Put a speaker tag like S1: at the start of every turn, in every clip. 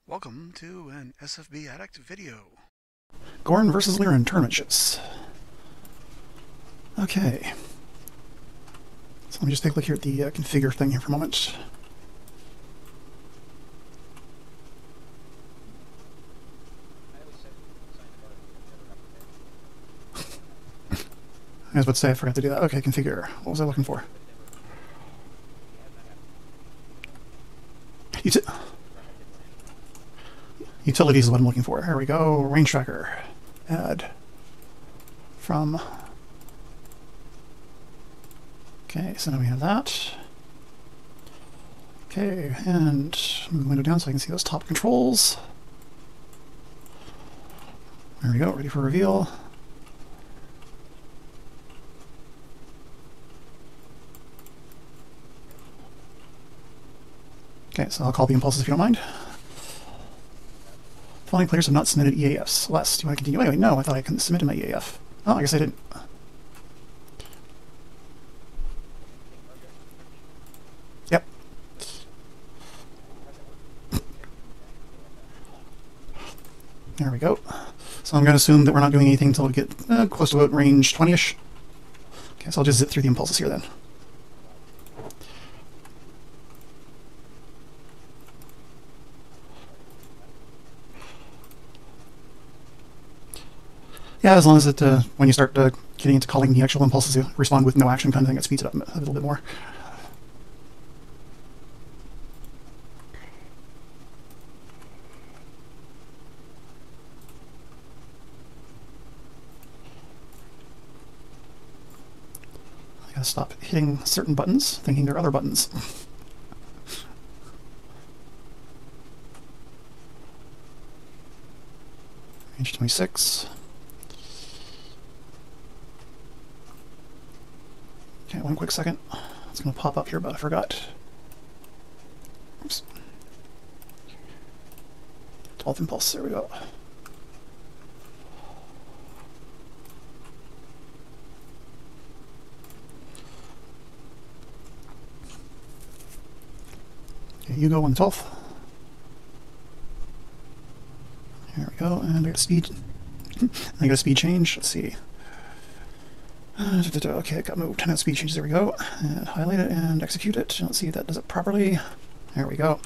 S1: Welcome to an SFB Addict video.
S2: Gorn versus Lyran tournament ships. Okay. So let me just take a look here at the configure thing here for a moment. I was about to say I forgot to do that. Okay, configure. What was I looking for? Utilities is what I'm looking for. Here we go. Range tracker. Add. From. Okay, so now we have that. Okay, and move the window down so I can see those top controls. There we go, ready for reveal. Okay, so I'll call the impulses if you don't mind. Following players have not submitted EAFs. Les, do you want to continue? Anyway, no, I thought I couldn't submit my EAF. Oh, I guess I didn't. Yep. There we go. So I'm going to assume that we're not doing anything until we get close to about range 20-ish. Okay, so I'll just zip through the impulses here then. Yeah, as long as it, when you start getting into calling the actual impulses, you respond with no action kind of thing, it speeds it up a little bit more. I gotta stop hitting certain buttons, thinking they're other buttons. Range 26. Okay, one quick second. It's going to pop up here, but I forgot. Oops. 12th impulse, there we go. Okay, you go on the 12th. Here we go, and I got a speed. I got a speed change. Let's see. Okay, it got moved. Now speed changes. There we go. And highlight it and execute it. Let's see if that does it properly. There we go.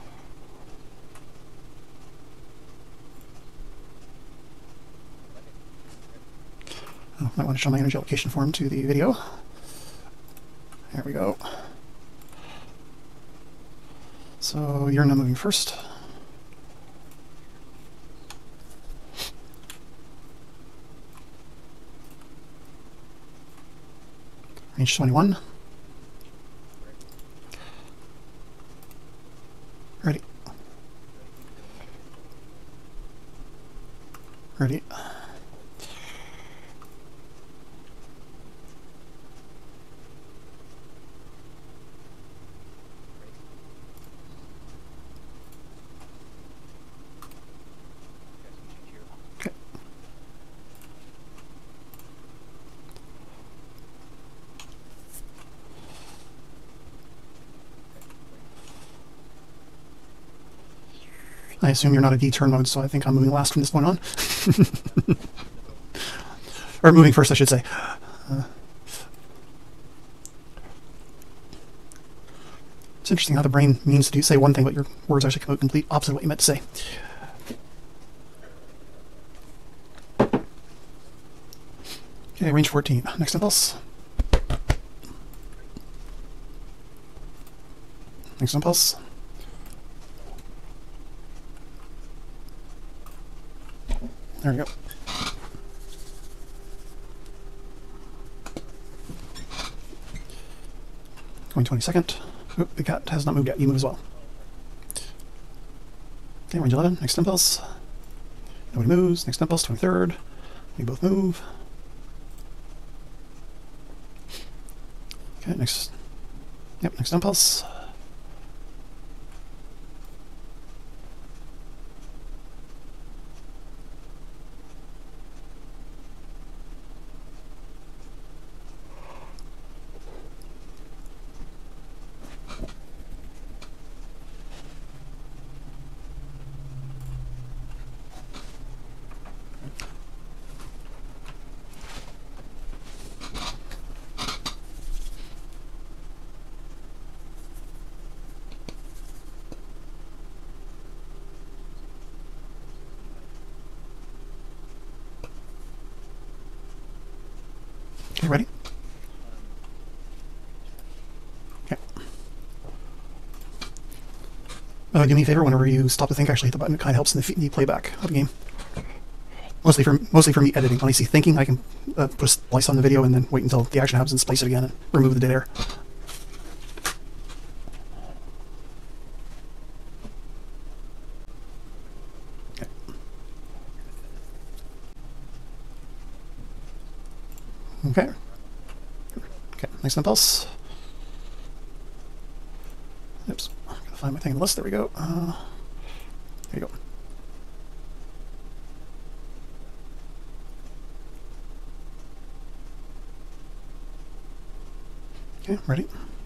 S2: Oh, I want to show my energy allocation form to the video. There we go. So you're now moving first. Range 21. Ready. Ready. Okay. I assume you're not a D-turn mode, so I think I'm moving last from this point on. Or moving first, I should say. It's interesting how the brain means to say one thing, but your words actually come out complete opposite of what you meant to say. Okay, range 14. Next impulse. Next impulse. There we go. Going 22nd. Oop, the cat has not moved yet. You move as well. Okay, range 11. Next impulse. Nobody moves. Next impulse, 23rd. We both move. Okay, next. Yep, next impulse. Do me a favor, whenever you stop to think, actually hit the button. It kind of helps in the playback of the game. Mostly for me editing. When I see thinking, I can put a splice on the video and then wait until the action happens and splice it again and remove the dead air. Okay. Okay, nice impulse. Oops, I'm gonna find my thing in the list. There we go. There you go. Okay, ready.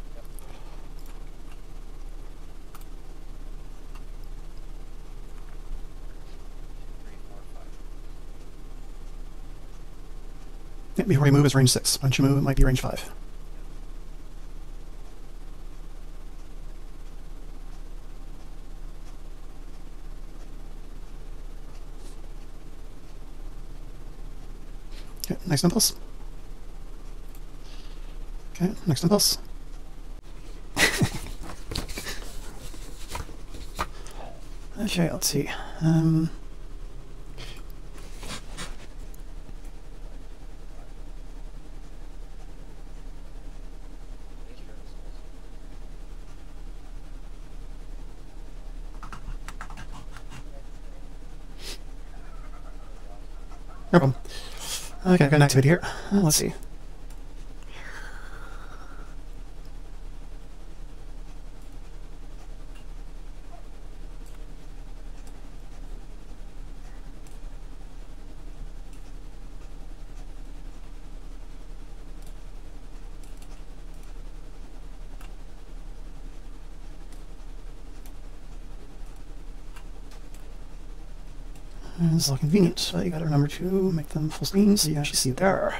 S2: Yeah, before you move, it's range 6. Once you move, it might be range 5. Okay, next impulse. Okay, next impulse. Okay, let's see. No problem. Okay, I've got an activity here. Let's see. It's all convenient, but you gotta remember to make them full screen so you actually see it there.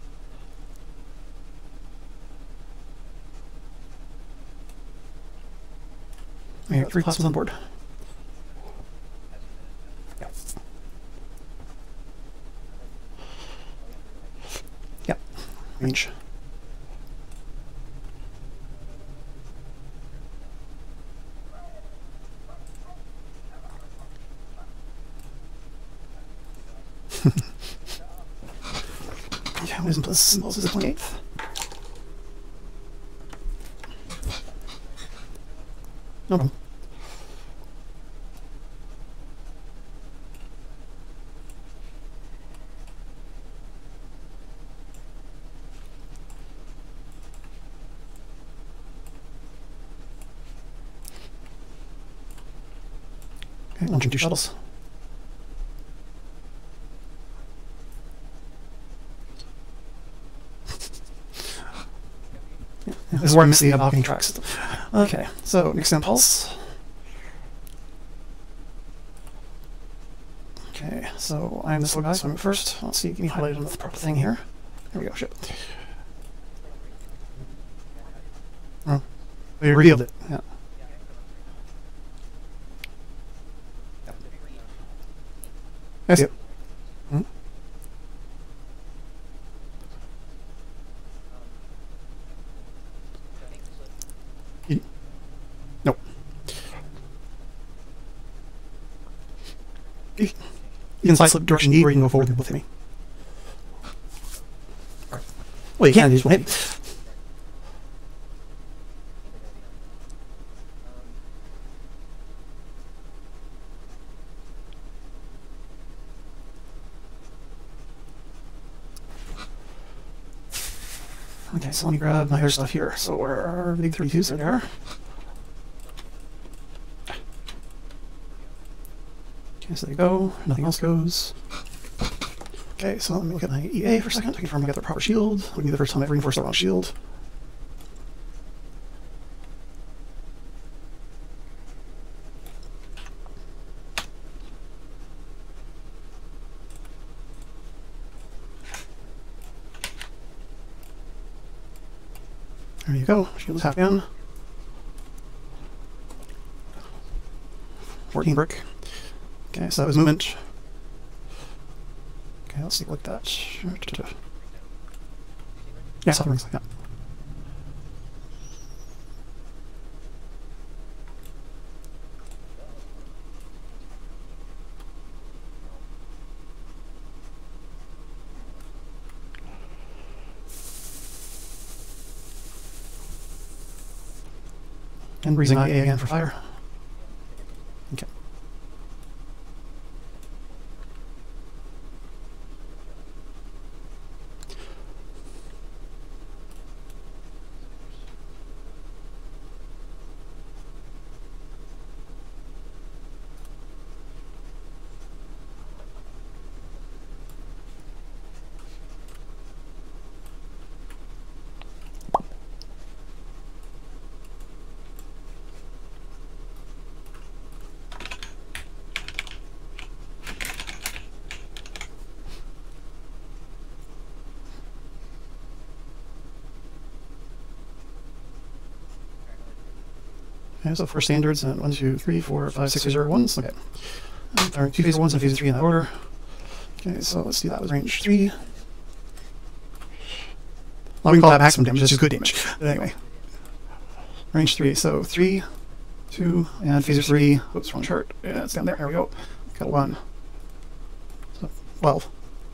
S2: We got 3 classes on board. Yep. Yep. Range. Yeah, what is the 28th? No problem. Okay, launching 2 shuttles. This is where I miss the balcony tracks. Okay, so next impulse. Okay, so I'm this little guy, so I'm first. Let's see, give me highlighted on the proper thing here. There we go, shit. Oh, we revealed it, yeah. I see it. Hmm? Nope. You can side slip direction E, or you can go forward with me. Well, you can't, you just won't hit me. Okay, so let me grab my other stuff here. So where are the big 32s? There they are. Okay, so there you go. Nothing else goes. Okay, so let me look at my EA for a second to confirm I got the proper shield. Wouldn't be the first time I've reinforced the wrong shield. There you go. Shield is half in. 14 brick. Okay, so that was movement. Okay, let's see like that. Yeah, something like that. And breezing IA again for fire. Okay. Okay, so for standards, 1, 2, 3, 4, 5, 6, 0, 1s. Okay. There are 2 phaser 1s and phaser 3 in that order. Okay, so let's do that with range 3. Well, we can call that maximum damage, that's just good damage. But anyway. Range 3, so 3, 2, and phaser 3. Oops, wrong chart. Yeah, it's down there. There we go. Got 1. So 12.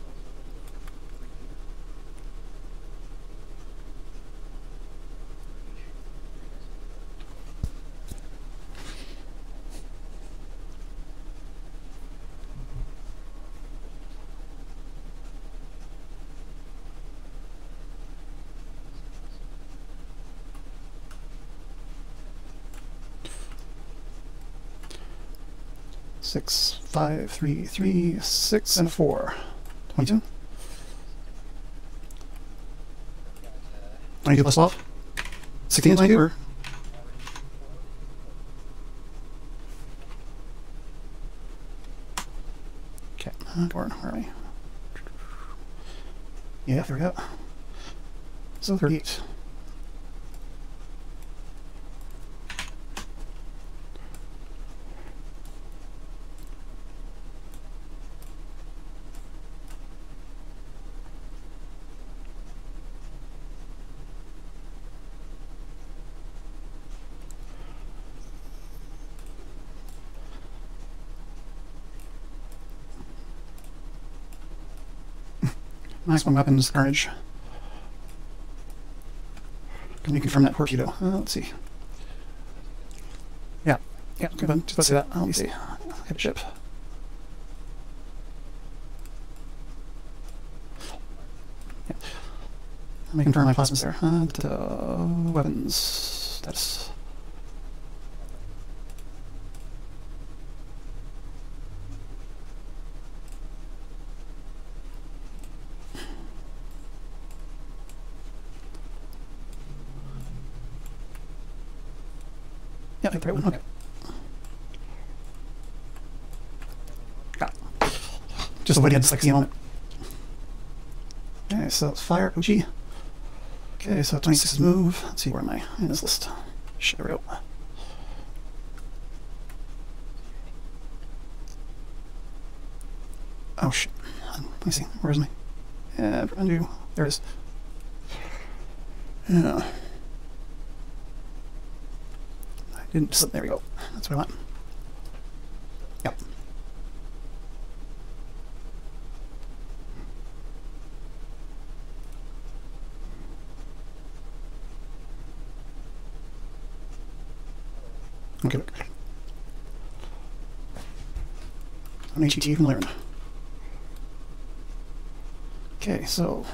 S2: Six, 5, 3, 3, 6, and 4. 22. 22 plus 12? 16 and 22, or? Okay, Gorn, where are we? Yeah, there we go. So 38. Maximum weapons, carnage. Can you confirm that torpedo? Let's see. Yeah, okay, but just let's see that. Let me see. Hip ship. Yeah. Let me confirm my plasmas there. Weapons status. Yeah, I think the right one. Okay. Got it. Just the way to get dyslexia moment. Okay, so it's fire, Uchi. Okay, so 26 is move. Let's see, where am I in this list? Shit, there we go. Oh shit. Let me see, where is my? Undo. There it is. Yeah. Didn't slip. There we go. That's what I want. Yep. Okay. An HET from Lyran. Okay, so.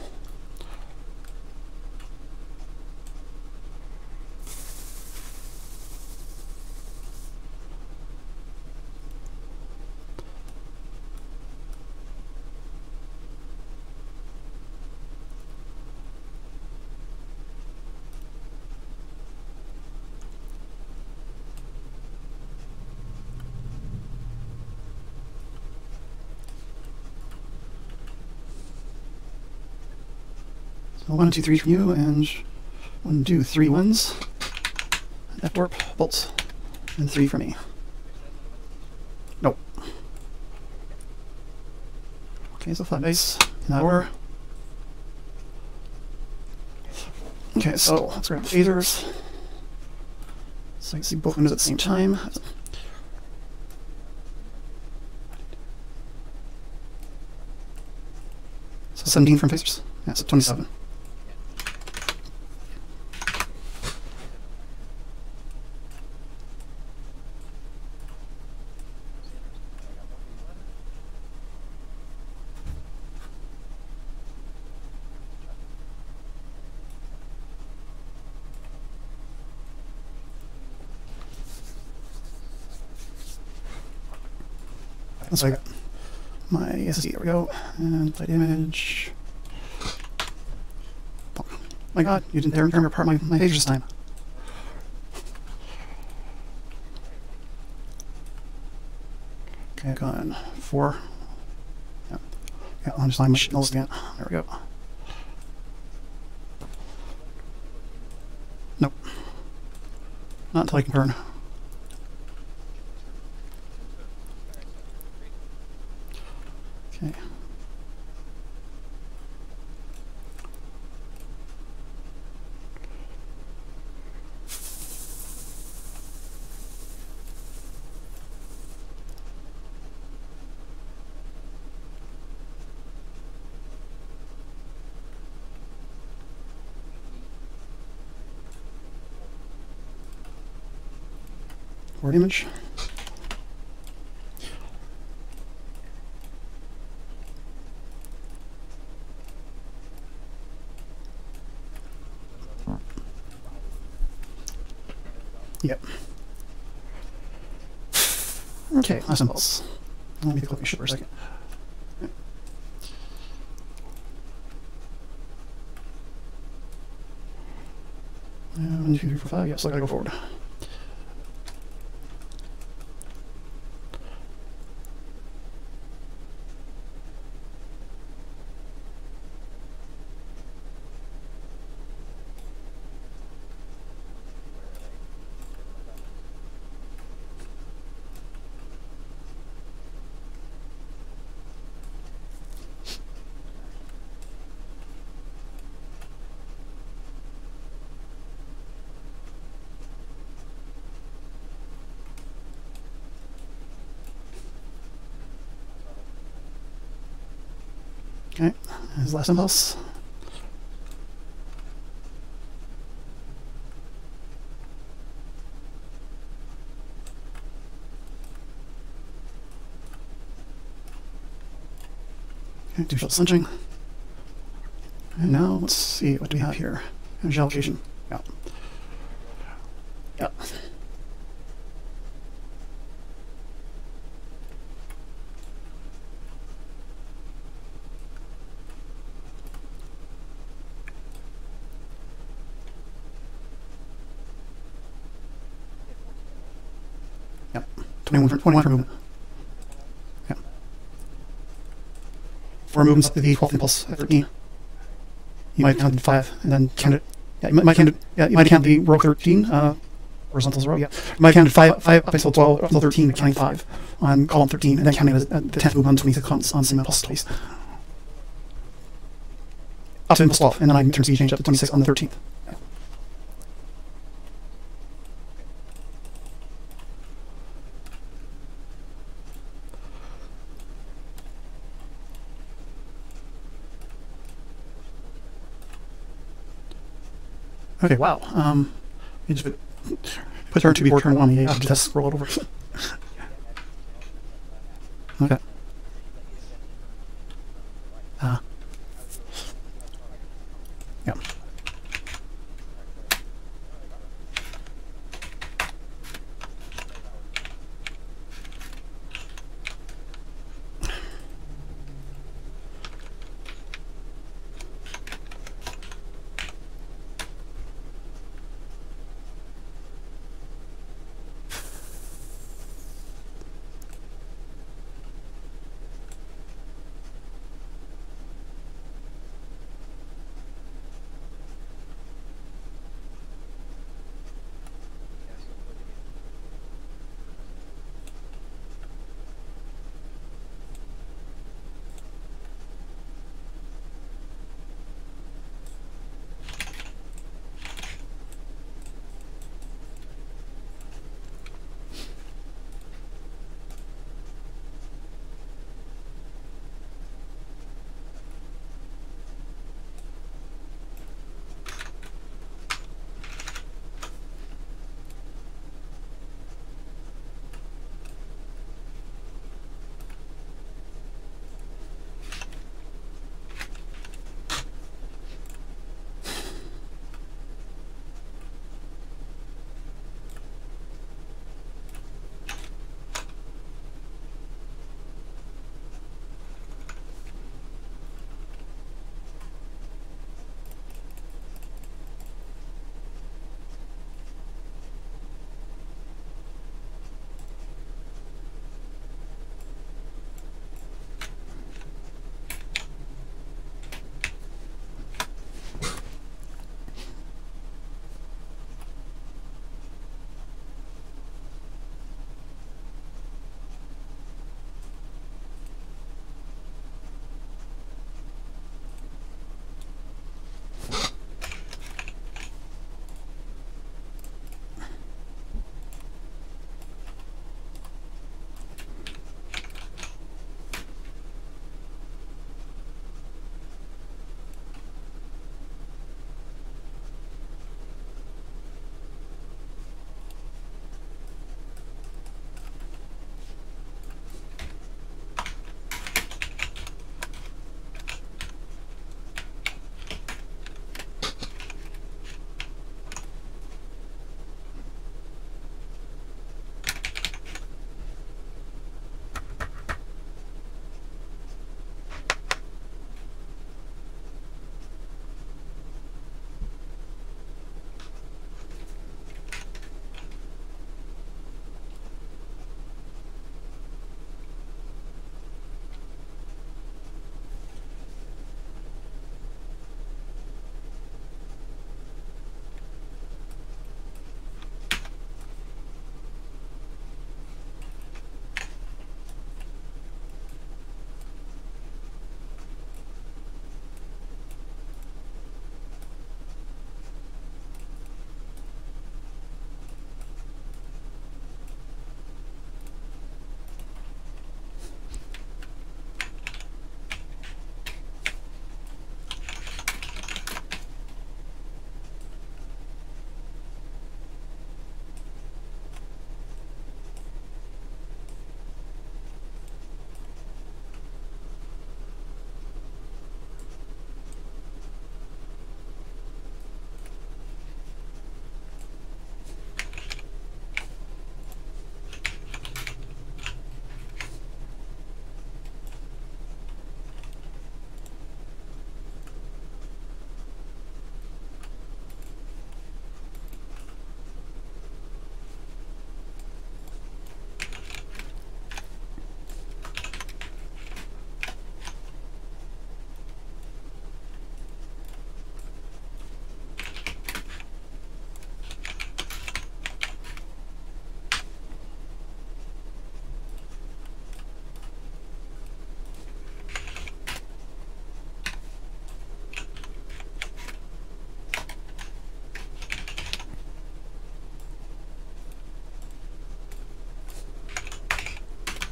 S2: So 1, 2, 3 from you, and 1, 2, 3 ones. F warp, bolts, and 3 from me. Nope. Okay, so 5 base in that order. Okay, so let's grab the phasers. So you can see both windows at the same time. So 17 from phasers. Yeah, so 27. That's what I got. My SSD, there we go. And light image. Oh my god, you didn't tear apart my page this time. Okay, gone. 4. Yeah. Yeah, I'll just line my nulls again. There we go. Nope. Not until I can turn. Okay. Word image. Yep. Okay, last impulse. Let me click my ship for a second. And 1, 2, 3, 4, 5. Yes, I gotta go forward. Okay, his last impulse. Okay, 2 shot slinching. And now let's see, what do we have here? Energy allocation. Yeah. Yeah. Yep. 21 for movement. Yep. 4 movements to the 12th impulse at 13. You might have counted 5 and then counted. Yeah, you might have counted the row 13, horizontal row. Yeah, you might have counted 5 up until 12, up until 13, counting 5 on column 13, and then counting the 10th movement on 26 on same impulse twice. Up to impulse 12, and then I turn speed change up to 26 on the 13th. Yeah. Okay, wow. You just put turn 2 before turn 1, yeah, just roll it over. Okay. Yeah.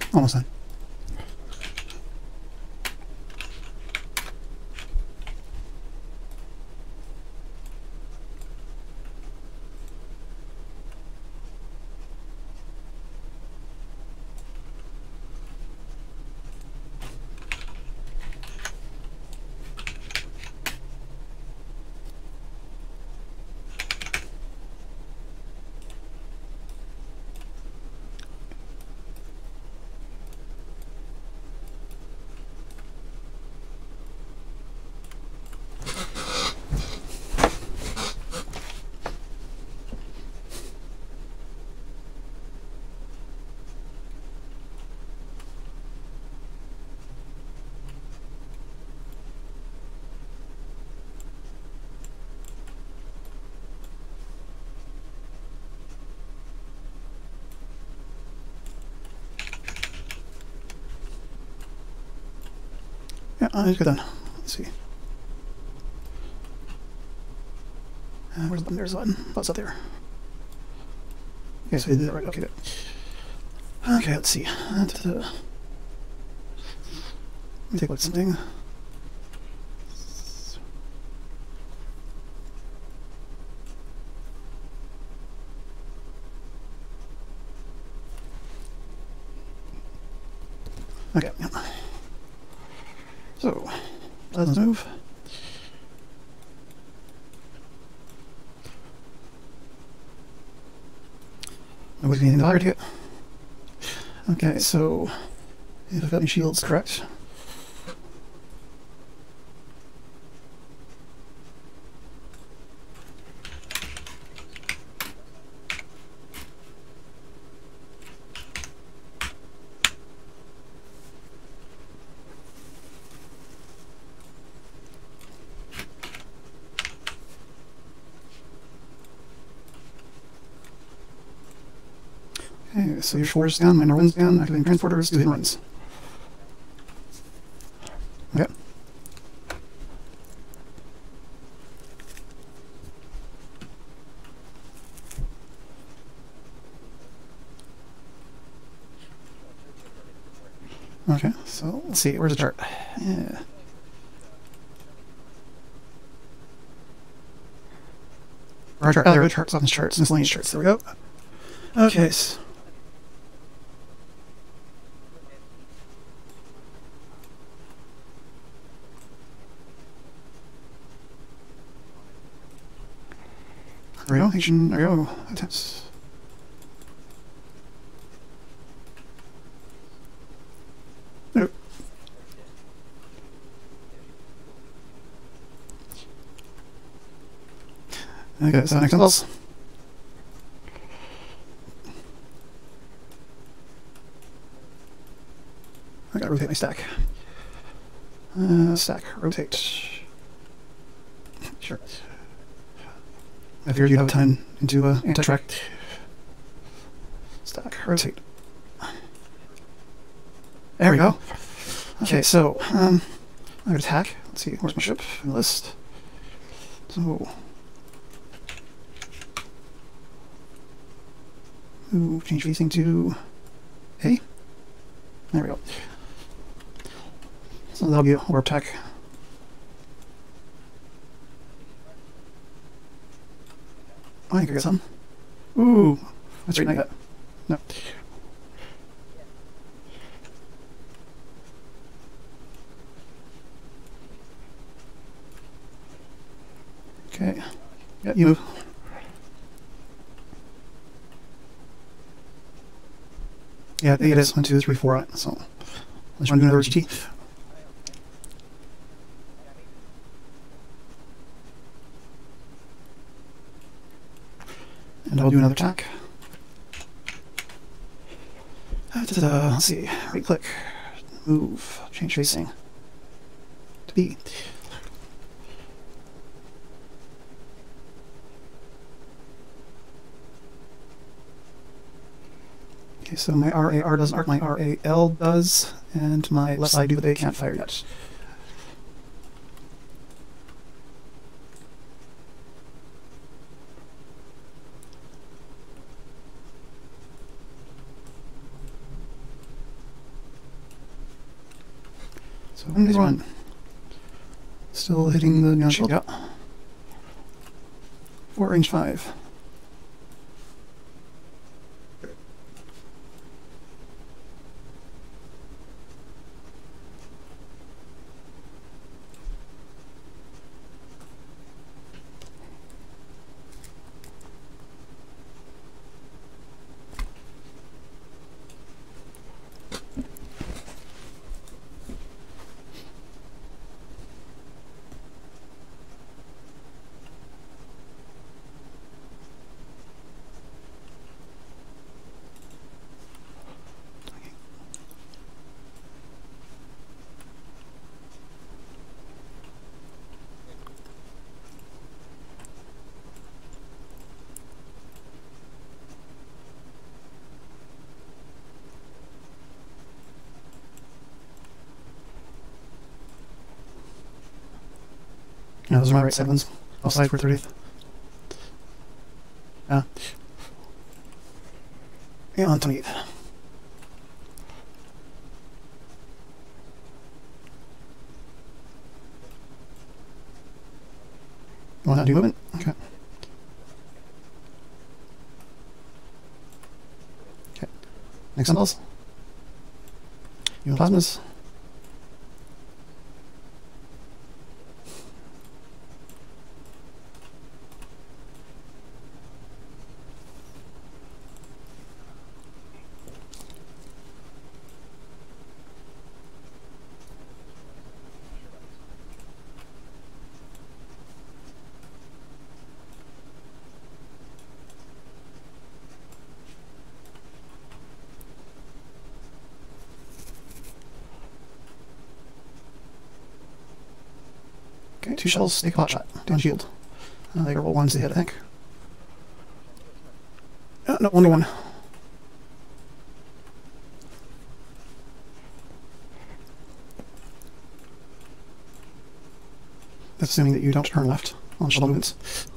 S2: Almost done. Yeah, good then. Let's see. Where's the button? There's the button. What's up there? Okay, so I did that right. Okay, good. Okay, let's see. Let me take a look at something. Okay, yeah. So, let's move. Nobody's anything to hire yet. Okay, so if I've got any shields correct. Okay, so your 4's down, minor runs down, activating transporters, do hit and runs. Okay. Okay, so let's see, where's the chart? Yeah. Our chart, there are charts on this charts, miscellaneous charts, there we go. Okay, so there we go, Asian, there we go, attempts. Nope. Okay, so next impulse. I gotta rotate my stack. Stack, rotate. Sure. I figured you'd have time into anti-track. Stack, rotate. There we go. Okay, so I'm gonna attack. Let's see, where's my ship? List. So, ooh, change facing to A. There we go. So that'll be a warp attack. I think I got some. Ooh, that's right. I got. No. Okay. Yeah, you move. Yeah, I think it is 1, 2, 3, 4 on it. So let's run another GT. And I'll do another attack. Let's see. Right click. Move. Change facing. To B. Okay, so my RAR doesn't arc, my RAL does, and my left side do, but they can't fire yet. So when is one? Still hitting the neon shield, yeah. 4 range 5. Yeah, those are my right 7s. I'll slide for 30th. Yeah. And on 28th. You want to do movement? Okay. Okay. Next symbols. You want plasmas? Okay, 2 shells, take a pot shot, down shield. They roll 1s to hit, I think. No, only 1. That's assuming that you don't turn left on shuttle movements.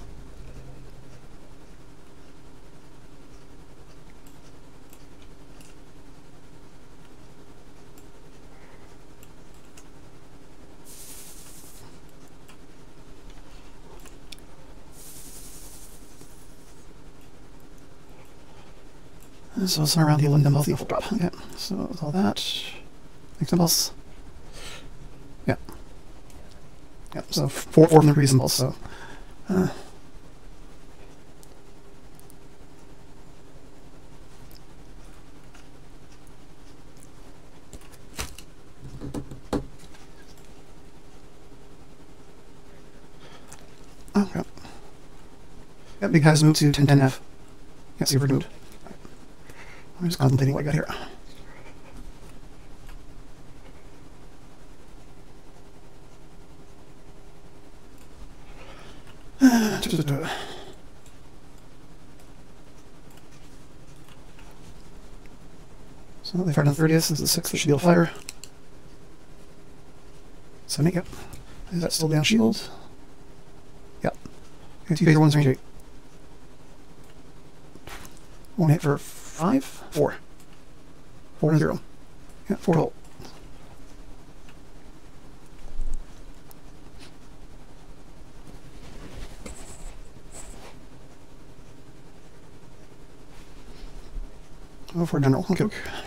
S2: So it's around the 11 dumbbells, the full drop. Okay, so with all that, next dumbbells. Yeah. Yeah, so 4 from the previous dumbbells, so. Okay. Yeah, big guys move to 10-10F. Yeah, see if we're moved. I'm just contemplating what I got here. So they fired on 30th, this is the 6th, that should be able to fire. 7-8, yep. Is that still down shield? Yep. Okay, 2 phaser 1s, range 8. 1 hit for 5? 4. 4 and 0. Yeah, 4 ult. Oh, for general. Okay.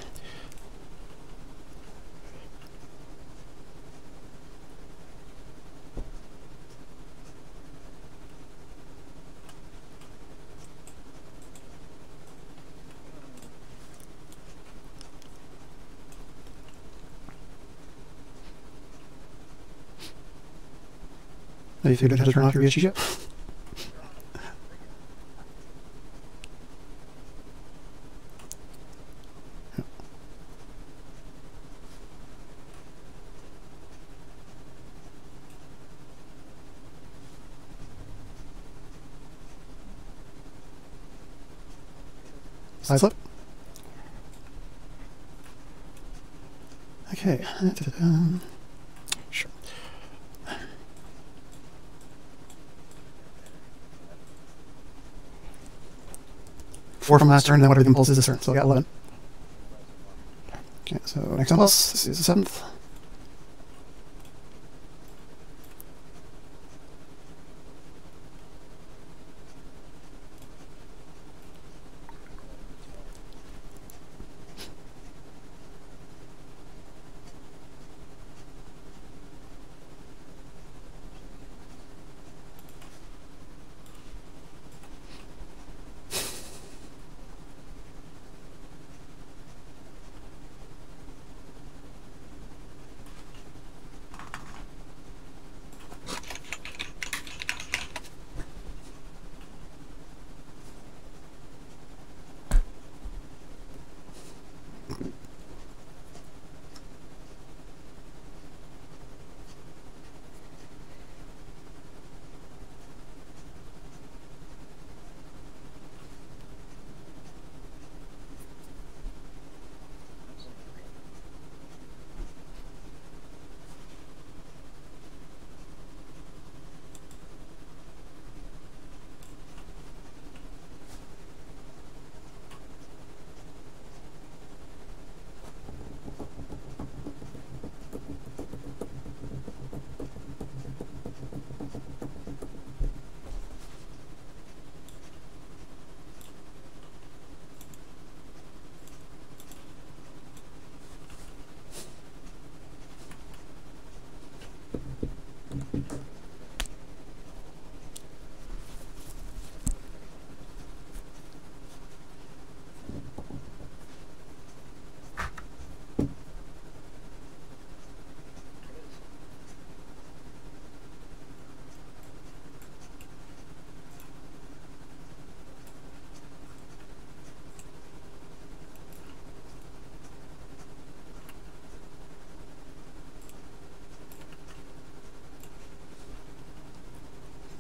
S2: Have you figured out how to turn off your ESG yet? Side flip. Okay. Sure. 4 from last turn, then whatever the impulse is this turn. So I got 11. Okay, so next impulse. This is the 7th.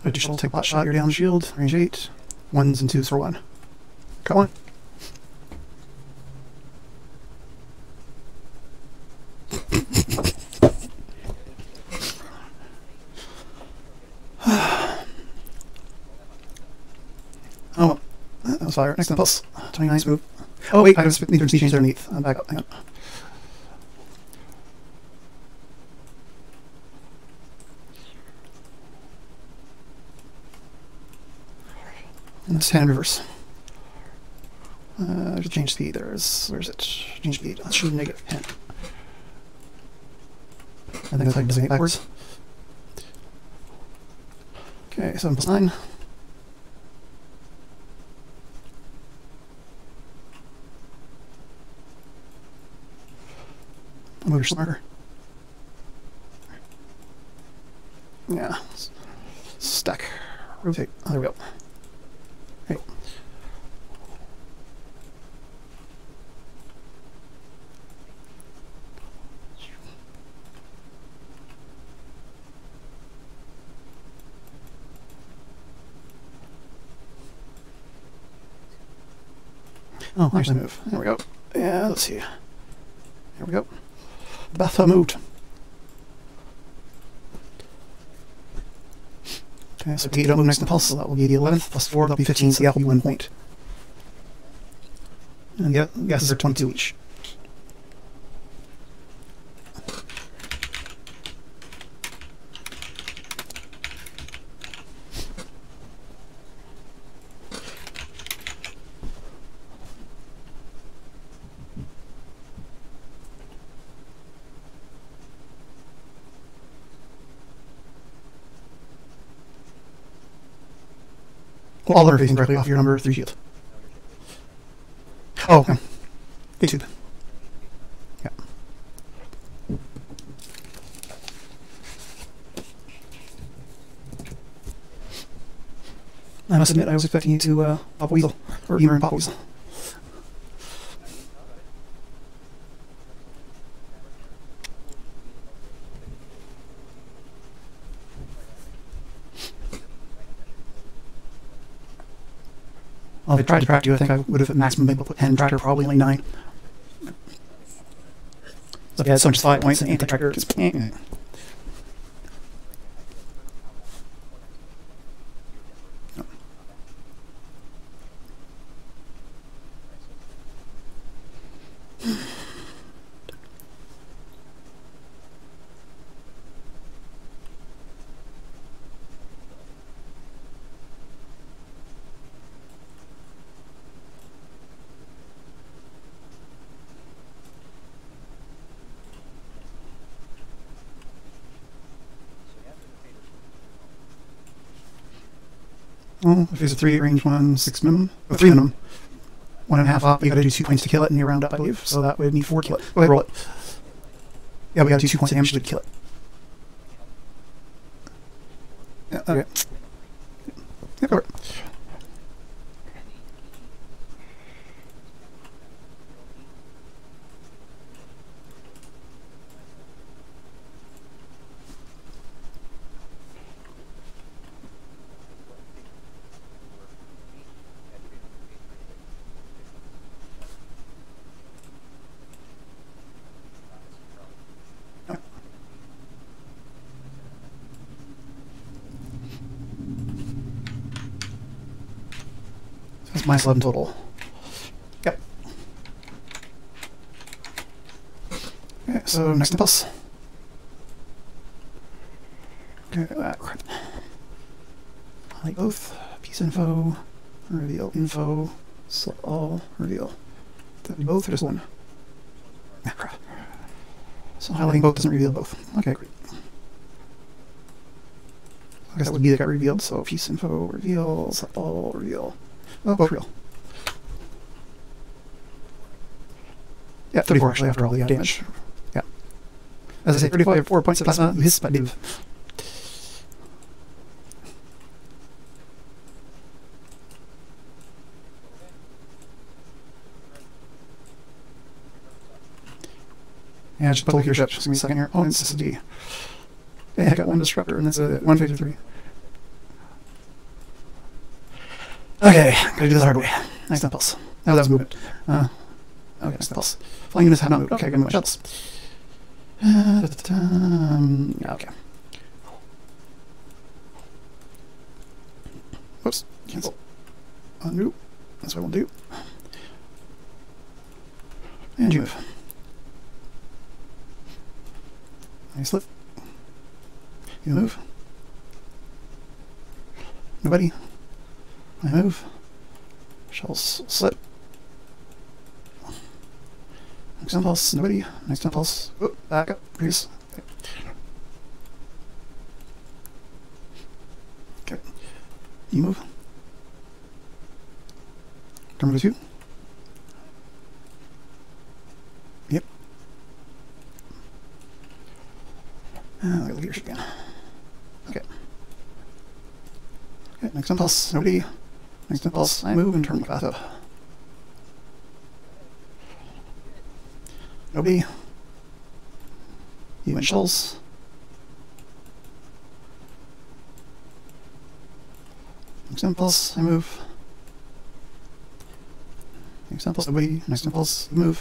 S2: Additional, take a pot shot, you're down the shield, range 8. 1s and 2s for 1. Cut 1. Oh, that was fire. Next impulse. 29 move. Oh wait, I just need to change there underneath. I'm back up. Hang on. And let's hand reverse. Just change speed. Where's it? Change speed. Let's shoot negative 10. I think that's how you designate backwards. Okay, 7 plus 9. I'll move your slip marker. Yeah. Stack. Rotate. Oh, there we go. Right. Oh, there's the move. There we go. Yeah, let's see. Here we go. Batha moved. Okay, so T don't move next to pulse, so that will be the 11th, plus 4, that'll be 15, so that will be 1 point. And the guesses are 22 each. Well, all of them are facing directly off your number 3 shield. Oh, okay. H2. Yeah. I must admit, I was expecting you to pop a weasel, or humor and pop a weasel. Well, if I tried to track you, I think I would have at maximum been able to put 10 tracker, probably only 9. So if you had so much 5 points, and anti-tracker just... Well, if it's a 3, range 1, 6 minimum, or 3 minimum, 1.5 up, you gotta do 2 points to kill it, and you round up, I believe, so that would need 4 to kill it. Go ahead, roll it. Yeah, we gotta do 2 points of damage to kill it. Yeah, okay. Yeah, go over it. That's minus 11 total. Yep. Okay, so next impulse. Okay, crap. Highlight both. Piece info. Reveal info. Select all. Reveal. Did that do both or just one? Ah, crap. So highlighting both doesn't reveal both. Okay, great. I guess that would be that got revealed, so piece info, reveal, select all, reveal. Oh, both real. Yeah, 34 actually after all the damage. Yeah. As I say, 34 points of plasma, hissed by div. Yeah, just put your ship. Just give me a second here. Oh, it's SSD. Yeah, I got one disruptor, and that's a 153. Okay, gotta do this the hard way. Nice impulse. Oh, that was movement. Okay, nice impulse. Flying units have not moved. Okay, gonna move my shuttles. Yeah, okay. Whoops, cancel. Undo. That's what we'll do. And you move. Nice lift. You move. Nobody. I move. Shells slip. Next impulse. Nobody. Next impulse. Oh, back up. Previous. Okay. You move. Turn to 2. Yep. Look at the leadership again. Okay. Okay, next impulse. Nobody. Next impulse. I move and turn the path up. Nobody. You and shells. Next impulse. I move. Next impulse. Nobody. Next impulse. Move.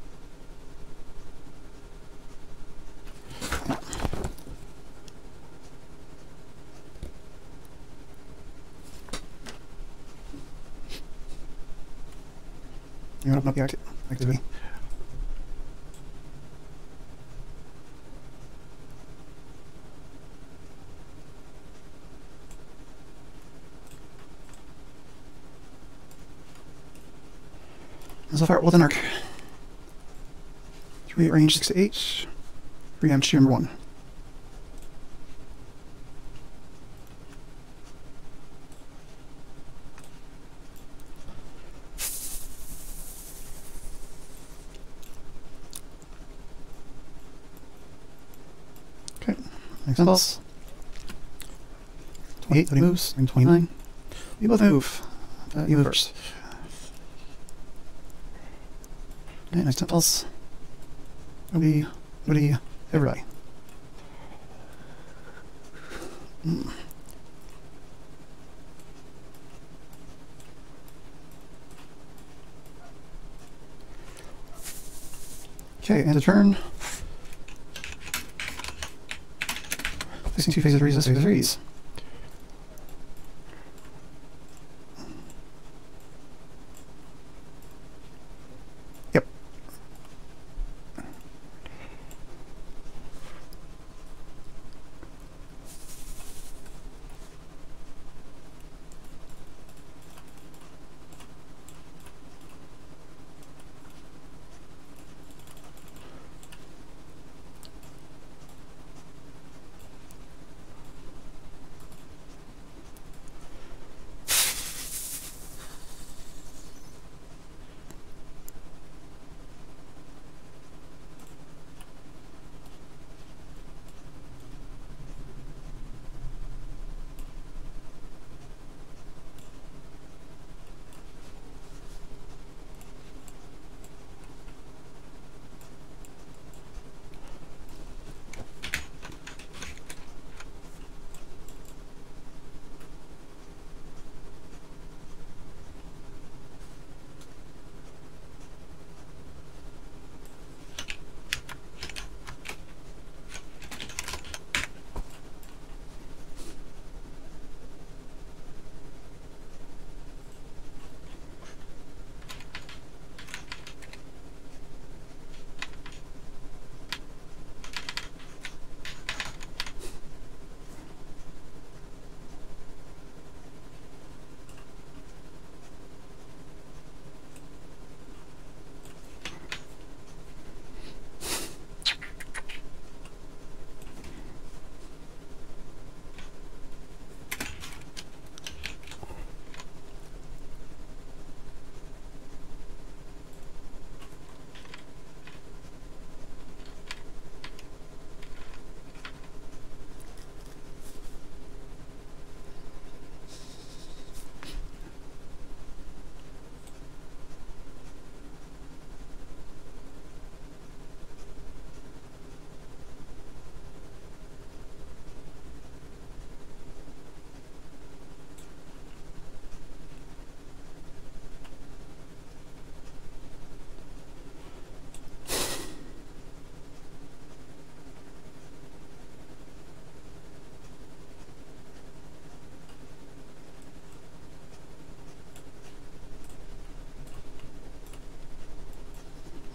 S2: You want to open up the activity. And so far, well done, arc. 3 range 6 to 8. 3 damage to number 1. Okay, next impulse. 28, but he moves. And 29. You both move. You move first. Okay, next impulse. Nobody, everybody. Okay, and a turn. Facing 2 phases of 3s, phase of 3s. Yep.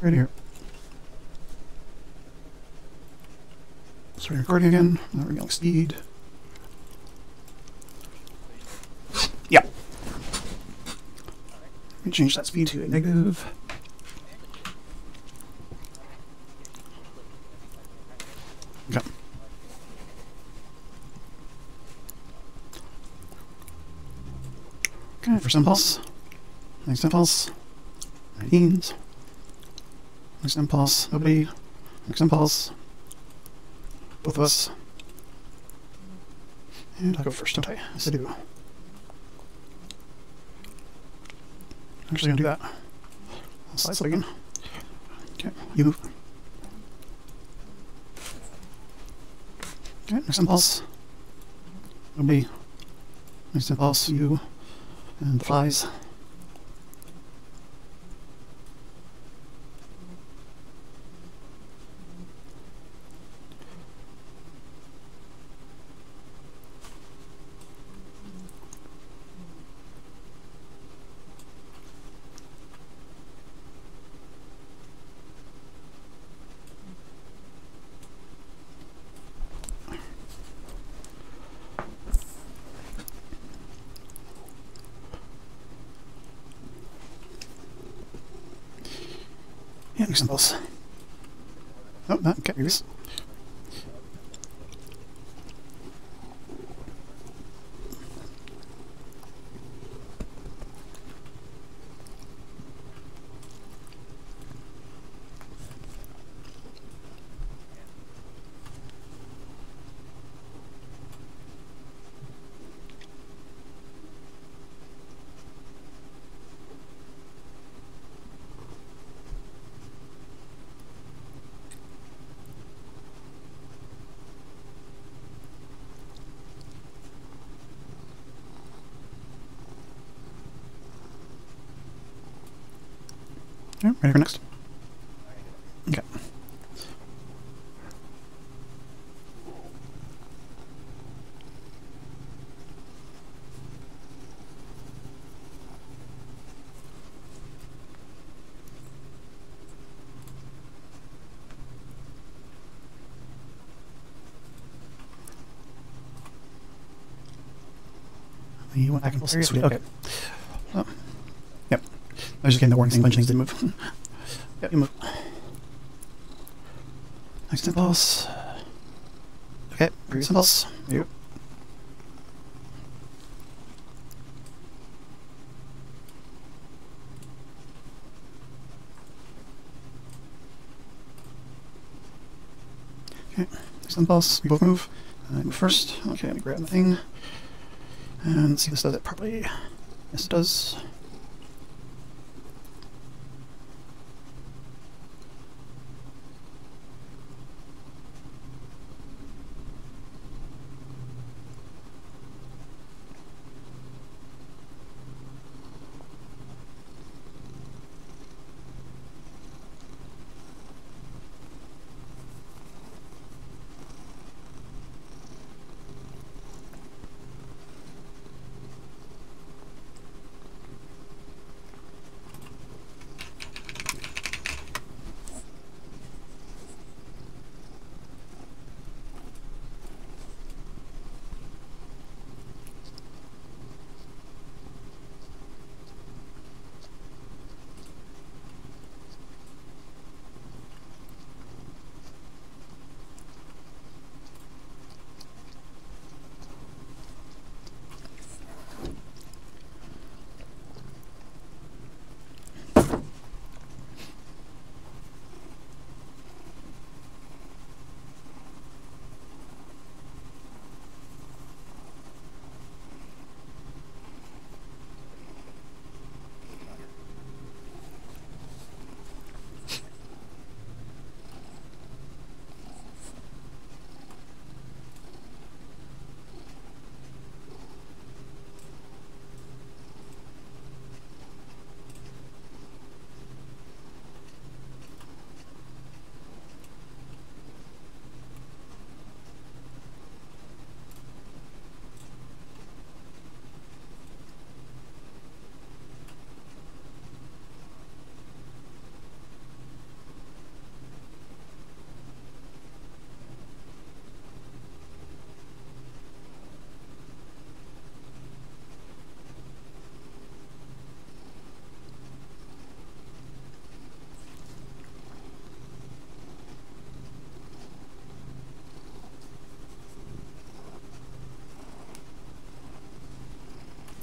S2: right here. Starting recording again. Now we're yelling speed. Yeah. Let me change that speed to a negative. Okay. Okay, first impulse. Next impulse. 19s. Next impulse. Nobody. Next impulse. Both of us. And I'll go first, don't I? Yes, I do. I'm actually gonna do that. I'll slide so again. Okay, you move. Okay, next impulse. Nobody. Next impulse, you. And the flies. Yeah, next impulse. Oh, no, okay, release. Okay, ready for next? Okay. You went back and sweet. Okay. Oh. Yep. I was just getting the warning thing. A bunch of things didn't move. Yep, you move. Next impulse. Okay, previous impulse. You. Okay, next impulse. We both move. I move first. Okay, let me grab the thing. And see if this does it properly. Yes, it does.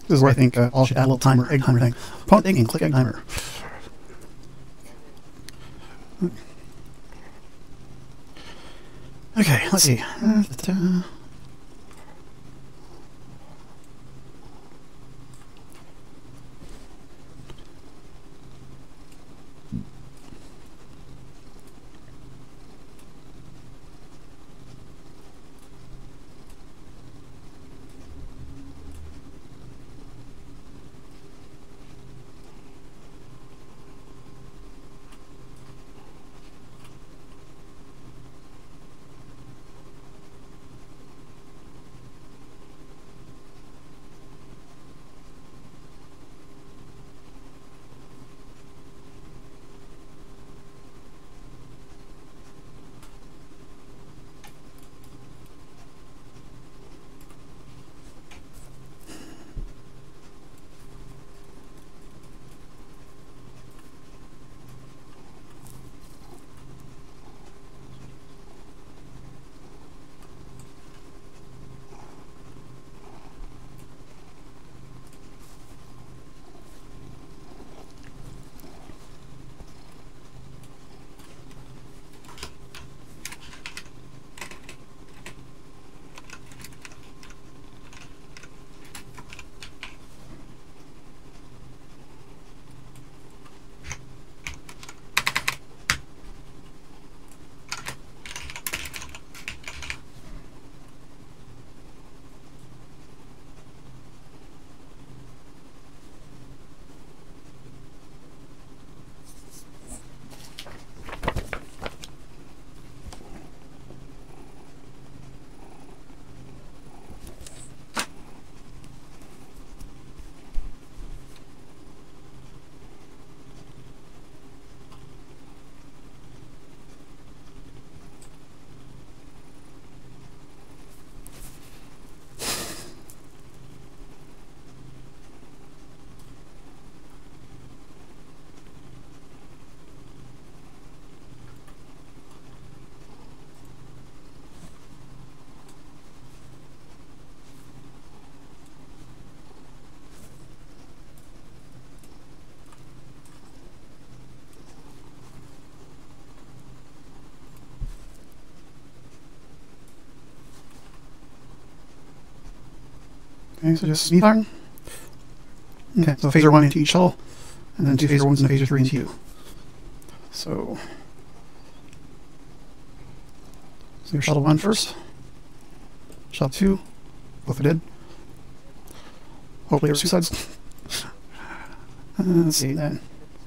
S2: This is where I think all should add a little timer, egg timer thing. Opponent thinking, click egg timer. Okay, let's see. Okay, so just speed iron. Okay, so phaser 1 into each shuttle, and then 2 phaser 1s and a phaser 3 into you. So your shuttle 1 first. Shuttle 2, both are dead. Hopefully there's 2 sides. Let's see then.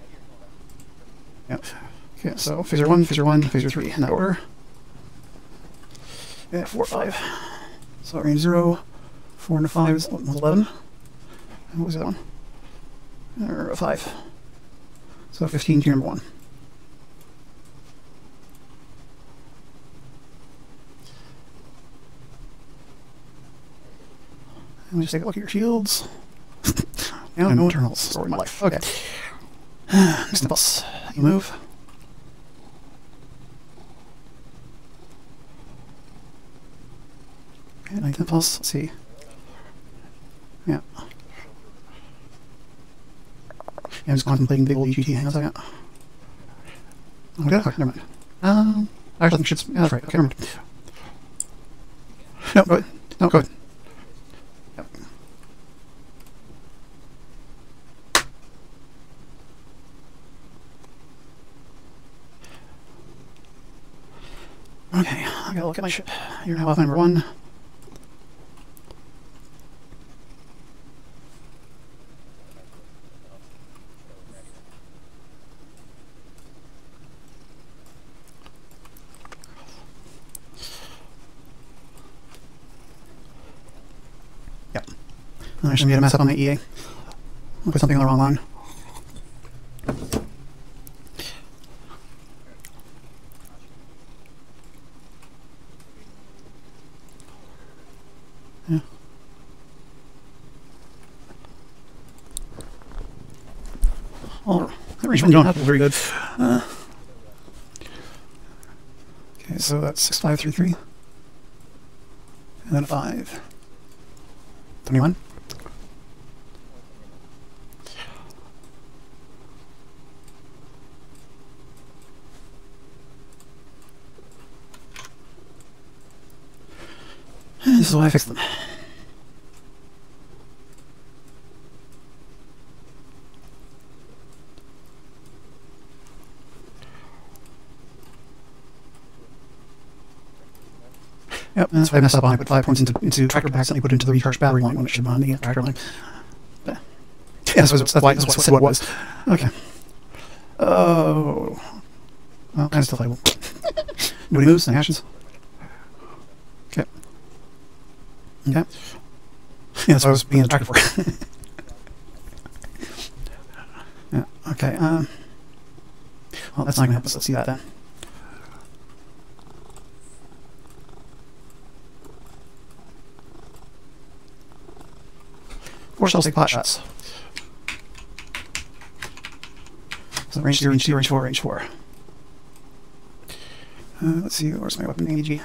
S2: Yep. Okay, so phaser 1, phaser 3 in that order. Yeah, 4, 5. So range 0. 4 into 5 is 11. And what was the other one? Or 5. So 15 to number 1. Let me just take a look at your shields. No internals. Story of my life. Okay. Next impulse. You move. Okay, ninth impulse. Let's see. Yeah. I'm just contemplating big old GT. Hang on a second. Okay, never mind. I actually think shit's. Yeah, that's right. Okay, never mind. No, go ahead. No, go ahead. Yep. Okay, I gotta look at my ship. You're now off number 1. I should get a mess up on the EA. I'll put something on the wrong line. Yeah. Oh, that range one don't have to be very good. Okay, so that's 6533. And then a 5. 21. This is why I fixed them. Yep, that's what I messed up on. I put 5 points into tractor packs, and I put it into the recharge battery line when it should have been on the tractor line. Yeah, that's what I said what it was. Okay. Oh. Well, kind of still playable. Nobody moves, any actions. Okay. Okay. Yeah, that's what I was being attracted for. Yeah, okay, well, that's not going to help us. Let's see that then. Four shells take pot shots. So range 2, range 2, range 4, range 4. Let's see, where's my weapon AG?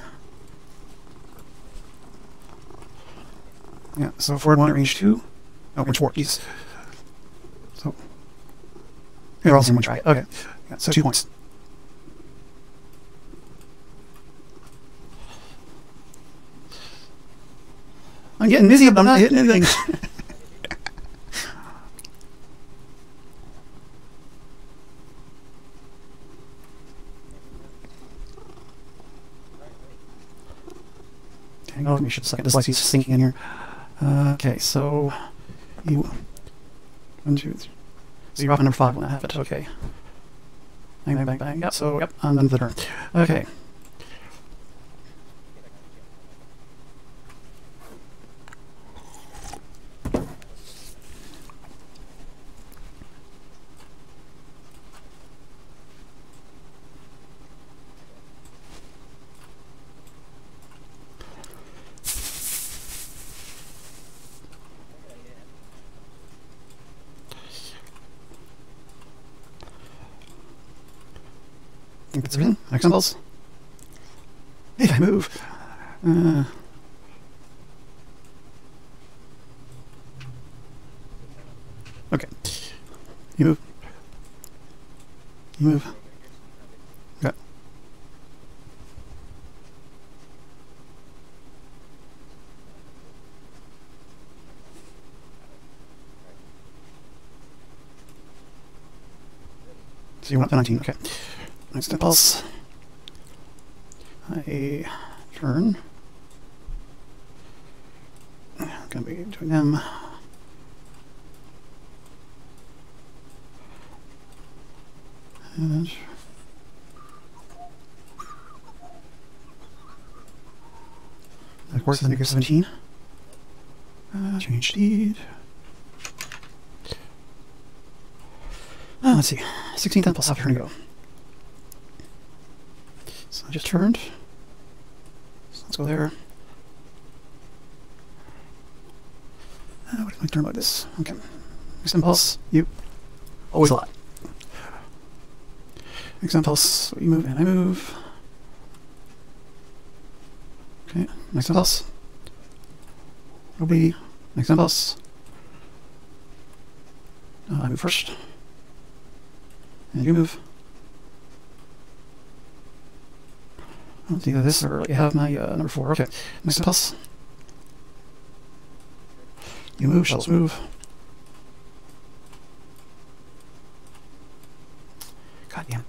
S2: Yeah, so forward 1 at range 2. Oh, range 4, jeez. So, they're all in one try. Okay, yeah, so 2 points. I'm getting busy, but I'm not hitting anything. Hang on, give me a second. This light's sinking in here. Okay, so you 1, 2, 3. So you're off on number 5 when I have it. Okay. Bang, bang, bang, bang. Yep. So yep, I'm done for the turn. Okay. I think that's everything. Next impulse. If I move. Okay. You move. You move. Okay. So you want the 19, okay. Next impulse. I turn. I'm going to be doing them. And of course, the negative 17. Change speed. Let's see. 16th impulse after turn to go. So I just turned. So let's go there. What if I turn like this? Okay. Next impulse, you. Always a lot. Next impulse, you move and I move. Okay, next impulse. Nobody. Next impulse. I move first. And you move. It's either this or you have my number 4. Okay, next impulse. You move, shells move. God damn.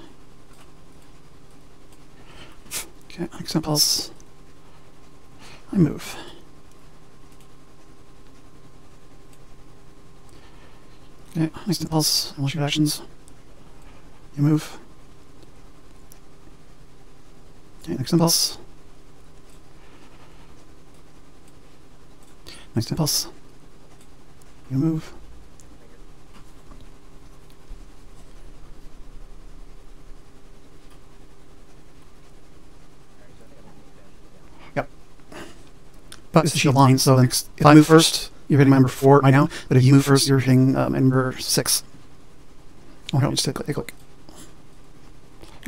S2: Okay, next impulse. I move. Okay, next impulse. I will shoot actions. You move. Okay, next impulse. Next impulse. You move. Yep. But it's the shield line, so next, if I move first, you're hitting my number 4 right now. But if you move first, you're hitting number 6. Oh, no, just hit click. Yeah.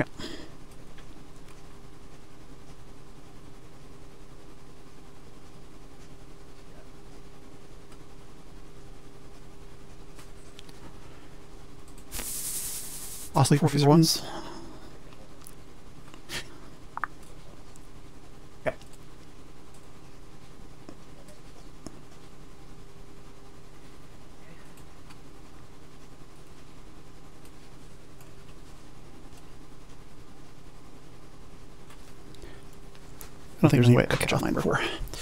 S2: Lastly, 4 phaser 1s. Okay. don't think there's any way I could catch off mine before.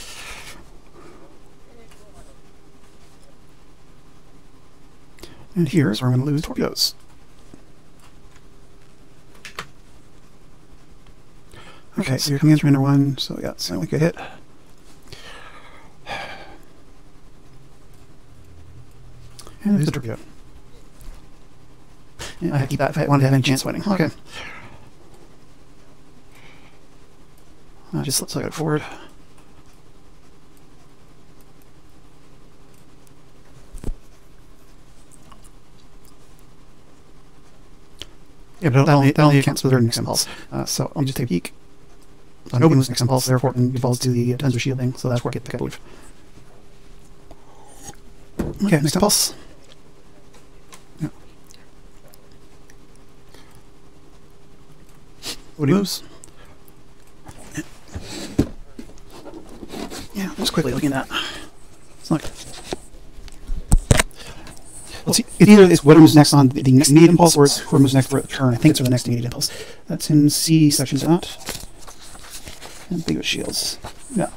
S2: And here's where I'm going to lose torpedoes. Okay, so you're coming in through #1, so yeah, it's only a good hit. And there's a torpedo. And I have to keep that if I wanted to have any chance of winning. Okay. Just slip it forward. Yeah, but that only accounts for the next impulse. So let me just take a peek. So nobody moves next impulse, therefore it defaults to the tensor shielding, so that's where I get the pick, I believe. Okay, next impulse. Yeah. Nobody moves. Yeah, just quickly looking at that. It's not good. Well, see, it either is what moves next on the next immediate impulse, or it's what moves next for the turn. I think it's for the next immediate impulse. That's in C sections out. And big with shields. Yeah.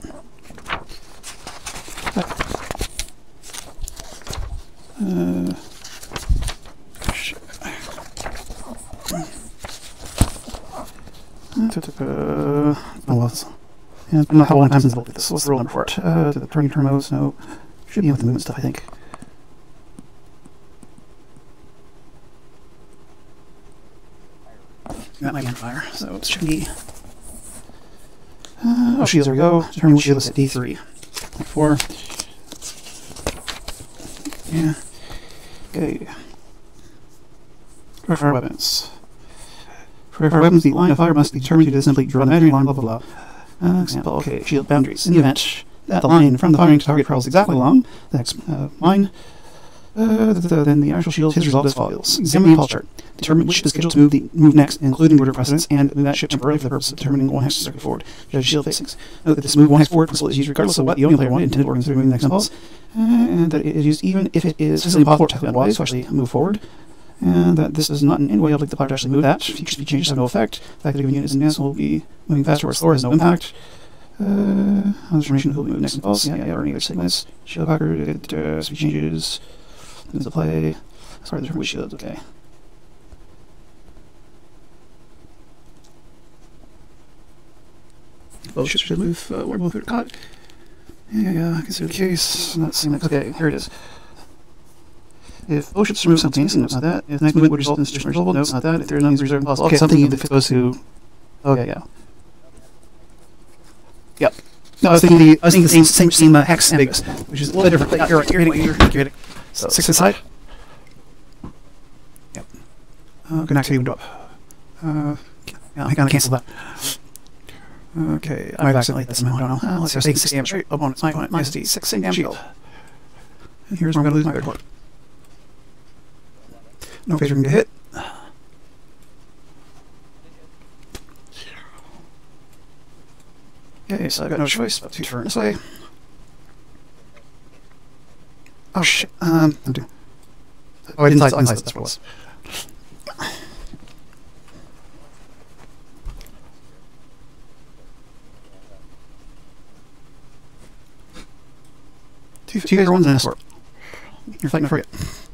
S2: Yeah, I don't know how long time since I looked at this. What's the rule number for it? To the turning turn modes, no. Should be with the movement stuff, I think. That might be on fire, so it should be. Oh, shields, there we go. Determine shield is at D3. 4. Yeah. Okay. For fire weapons. For fire weapons, the line of fire must be determined to simply draw the imaginary line, blah blah blah. Example, okay, shield boundaries. In the event that the line from the firing to target travels exactly along the next line, then the actual shield is resolved as follows. Examine the impulse chart. Determine which ship is scheduled to move next, including order of precedence, and move that ship temporarily for the purpose of determining one hex to circuit forward. Judge shield facings. Note that this move one hex forward principle is used regardless of what the only player wanted intended or considered moving the next impulse, and that it is used even if it is physically impossible to otherwise to actually move forward, and that this does not in any way obligate the player to actually move that. Future speed changes have no effect. The fact that a given unit is advanced will be moving faster or slower has no impact. On determination of who will move the next impulse. Yeah, or any other segments. Shield packer, speed changes. Moves the play. Sorry, the which shields, okay. Both ships should move one move caught. Yeah, consider the case. Not seeing that. Okay, here it is. If both ships remove simultaneously, no, it's not that. If the next movement would result in situation resolvable, no, it's not that. If there are none of these reserved impulses, okay, something even if it goes to. Okay, yeah. Yep. No, I was thinking the same hex ambiguous, which is a little bit different. But you're hitting. So 6 inside. Yep. Good activity window up. Yeah, I gotta cancel that. Okay, I might have accidentally hit that somehow, I don't know. Let's just take 6 damage. Opponent's my opponent, minus D6, same damage shield. And here's where I'm gonna lose my third port. No phaser can get hit. Okay, so I've got no choice but to turn this way. Oh shit, I'm doing. Oh, I didn't slice that's what it was. Two guys are ones and an escort. You're fighting a frigate.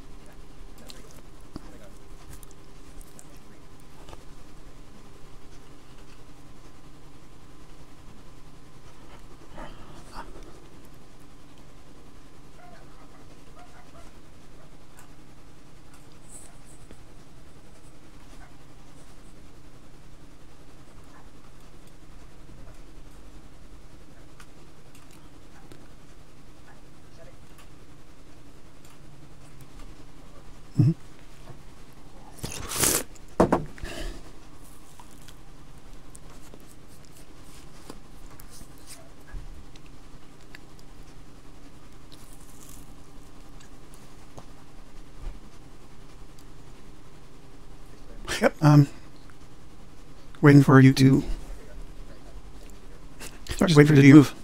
S2: Yep, waiting for you to... Sorry, just wait for you to move.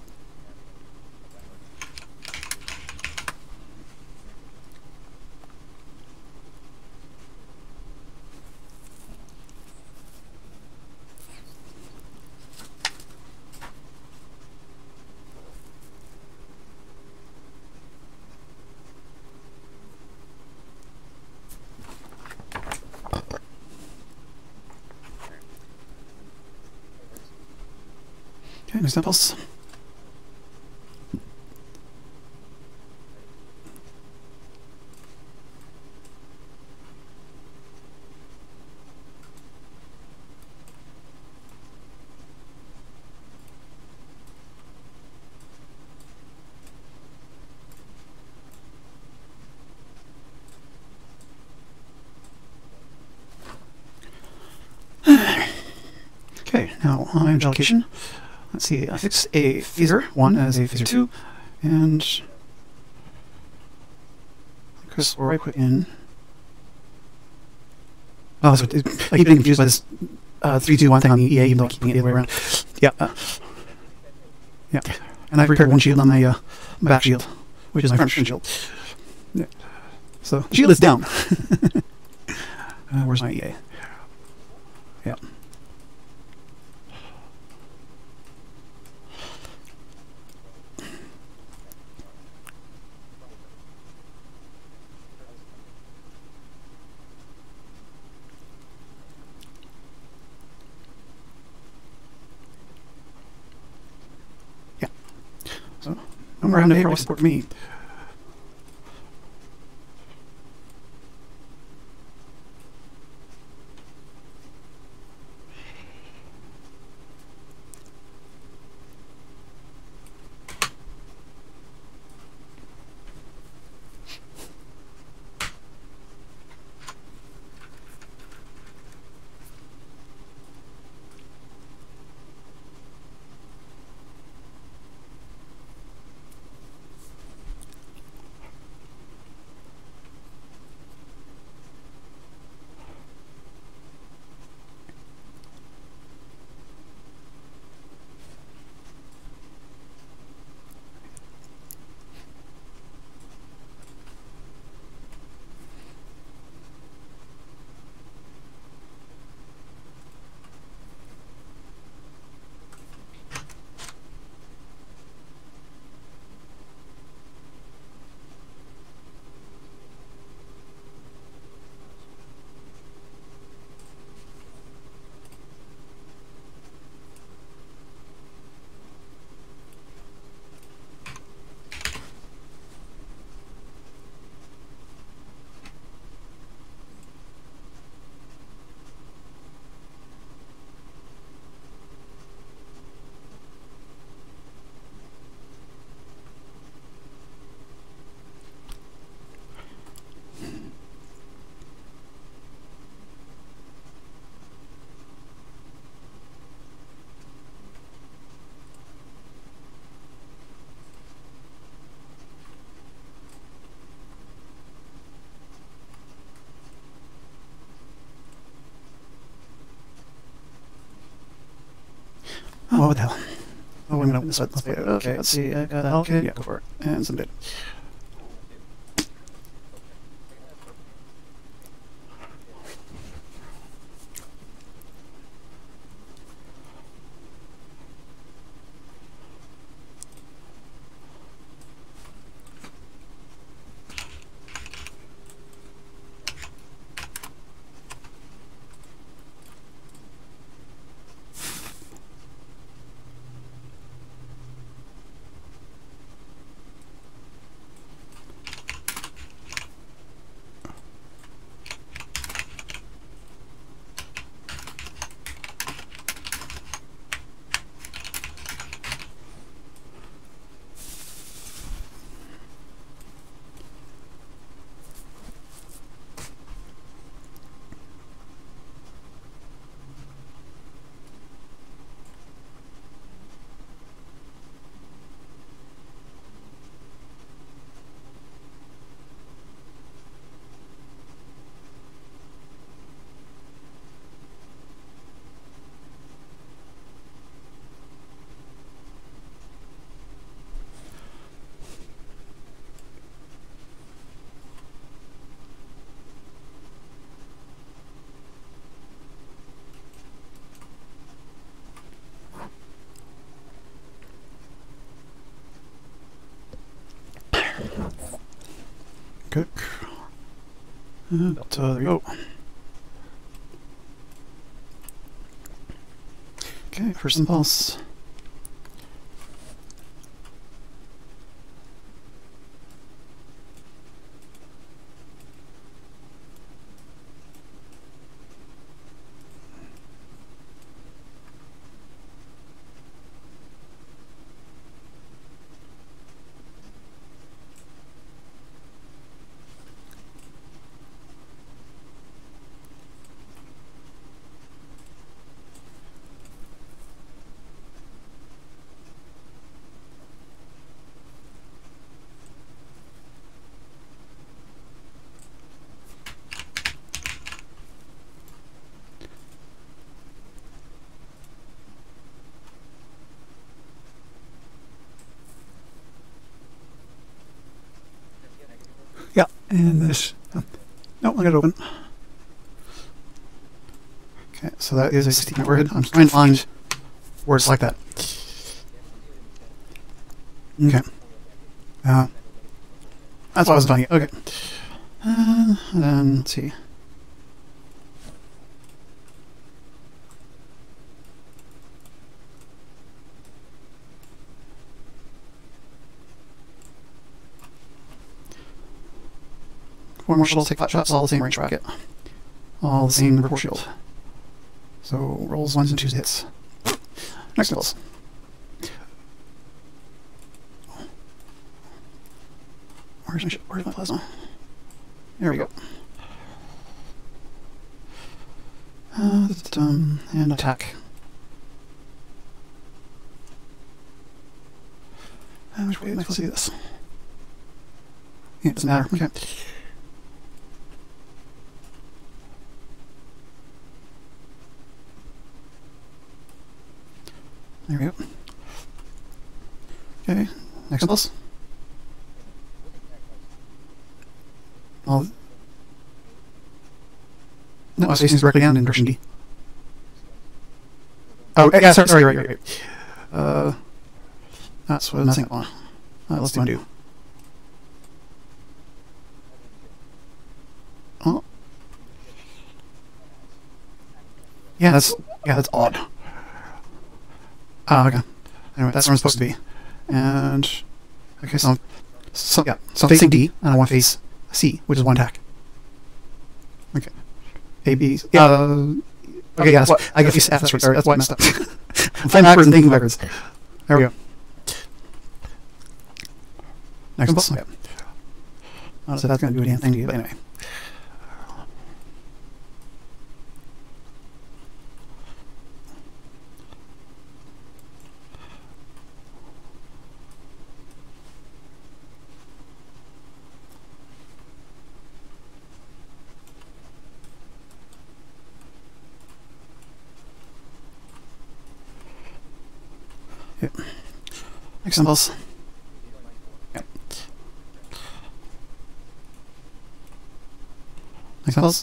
S2: Okay, next impulse. Okay, now on my allocation, let's see, I fixed a phaser 1 as a phaser 2, and Chris, where I put in... Oh, so I keep getting confused by this 3-2-1 thing on the EA, even though I'm keeping it the other way around. Yeah. Yeah. And I've repaired one shield on my back shield, which is my front shield. Yeah. So, the shield is down. Where's my EA? Yeah. So, no more having to pay for support for me. Oh, what the hell? Oh, I'm gonna open this up. Okay, let's see. I got that. Okay, yeah, go for it. And some data. Cook. And there we go. Okay, first impulse. And this... Oh, no, I got it open. Okay, so that is a 60-point warhead. I'm trying to find words like that. Okay. That's what I was finding it. Okay. And then, let's see. Four more shuttles take 5 shots, all the same range bracket. All the same report shield. So, rolls 1s and 2s hits. Next rolls. Where's my plasma? There we go. And attack. Which way am I supposed to do this? Yeah, it doesn't matter. Okay. There we go. Okay, next impulse. No, I was facing directly down in direction D. Oh, yeah, sorry, right. That's what I'm messing up on. Let's do undo. Oh. Yeah, that's odd. Okay. Anyway, that's where I'm supposed to be. And okay, so I'm facing D, and I want to face C, which is 1 attack. Okay. A, B. Yeah. Okay, yeah. I guess F. That's why I messed up. I'm playing backwards and thinking backwards. There we go. Next impulse. Okay. So that's going to do a damn thing to you, but anyway. Yep. Next impulse. Yep. Next impulse.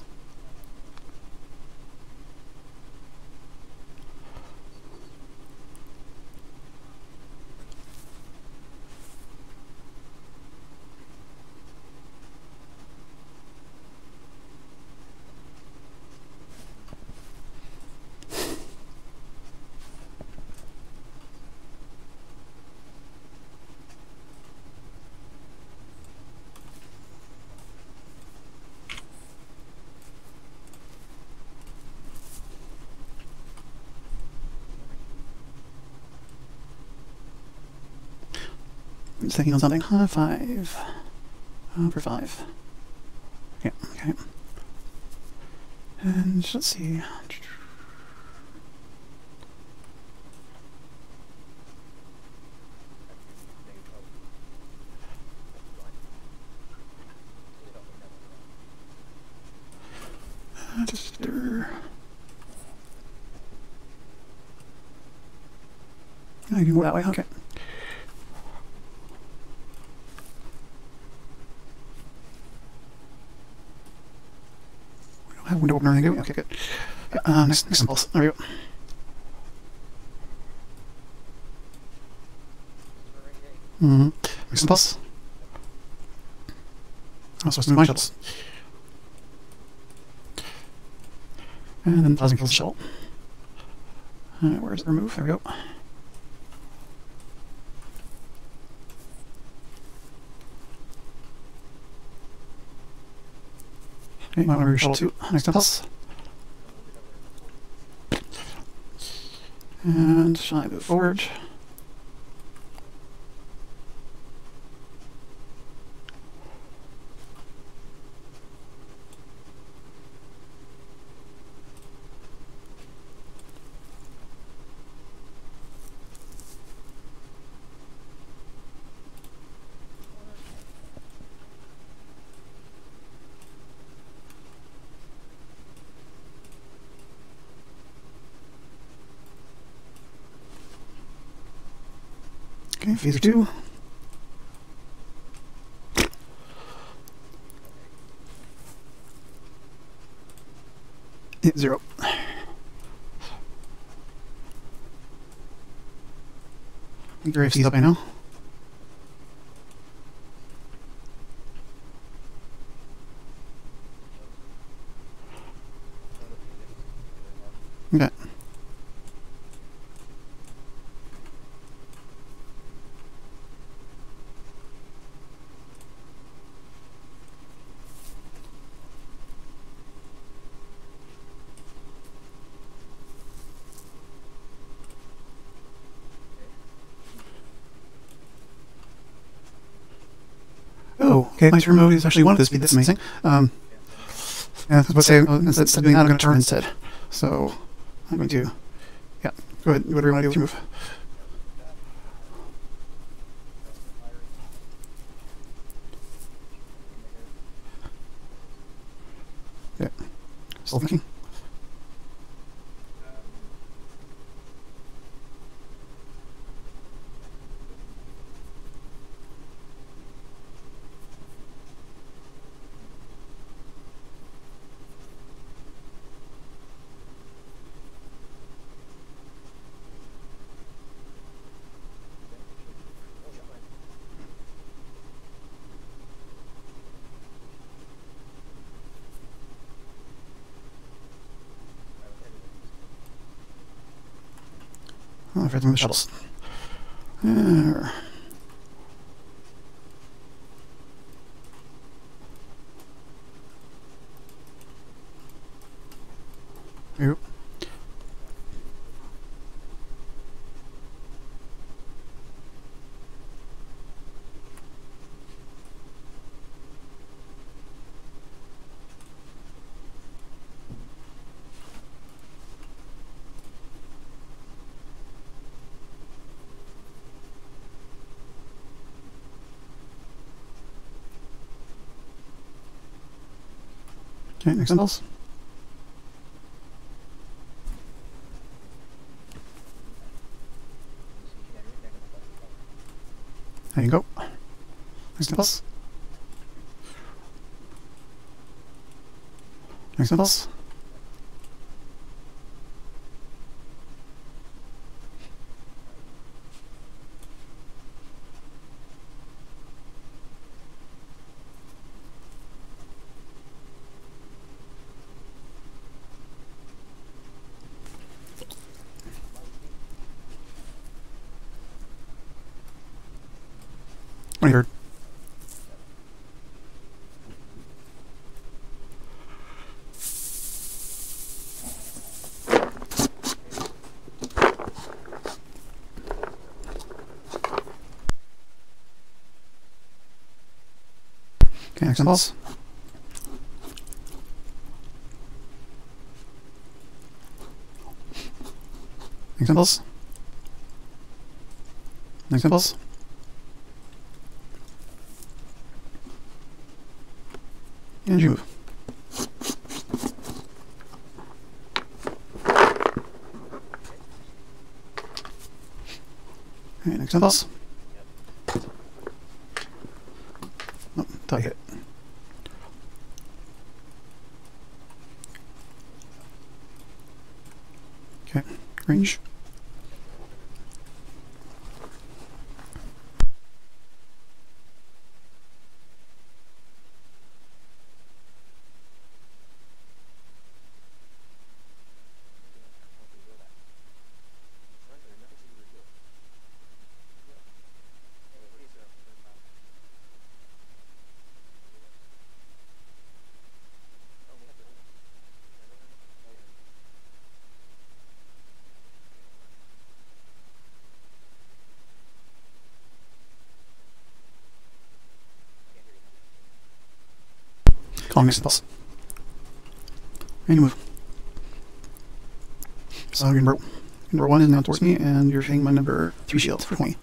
S2: I'm just thinking on something. 5. For 5. Yeah, okay. And let's see. I can go that way, okay. We don't have window opener or anything, do we? Okay, good. Next impulse. There we go. Next impulse. I'm supposed to move my shuttles. And then plasma kills the shuttle. Where's the remove? There we go. Okay, might want to move your shuttle too. Next impulse. And shall I move forward? Okay, phaser 2. 0. I think your AFC's up by now. Okay. Oh, okay, my turn mode is actually 1 at this speed. That's amazing. Yeah, I was about to say, instead of doing that, I'm going to turn instead. So, I'm going to, yeah, go ahead, do whatever you want to do with your move. Yeah, still thinking. Oh, I've read them with shuttles. There. Yep. Okay, next impulse. There you go. Next impulse. Next impulse. What you heard? Okay, next impulse. Next impulse. Next impulse. And you move. Okay, next impulse. Oh, thought I hit. Okay, range. Calling next impulse. And you move. So your number 1 is now towards me, and you're hitting my number 3 shield for 20.